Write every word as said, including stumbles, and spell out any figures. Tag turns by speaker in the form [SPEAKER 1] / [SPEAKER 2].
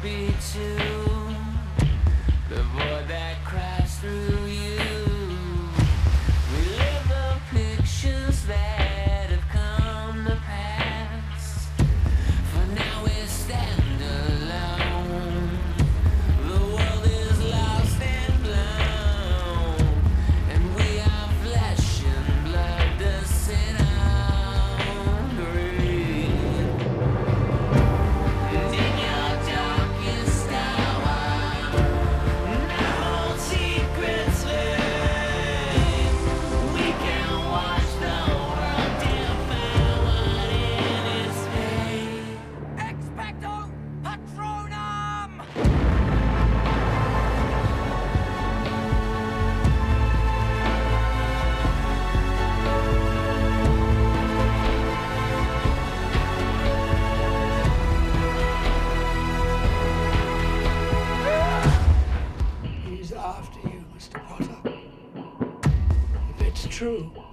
[SPEAKER 1] be too. The void that cries through you. We live the pictures that have come to pass. For now we stand alone. The world is lost and blown, and we are flesh and blood to sit hungry. And in your darkest hour, no secrets lay. We can watch the world devour in its fate. Expecto Patronum!
[SPEAKER 2] He's after you, Mister Potter. If it's true,